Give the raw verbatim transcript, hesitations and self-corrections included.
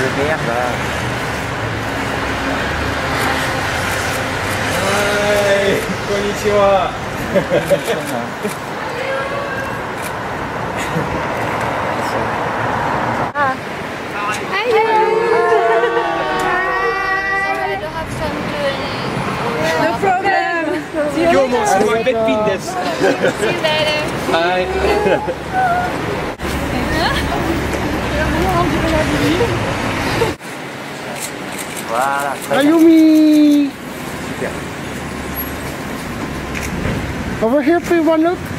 merde là. Hi, konnichiwa. Ah. Hi. Sorry to have some doing. No problem. Yo, man, c'est my bed pin this. See you later. Bye. Voilà. très bien. Ayumi! Super. Over here, please, one look.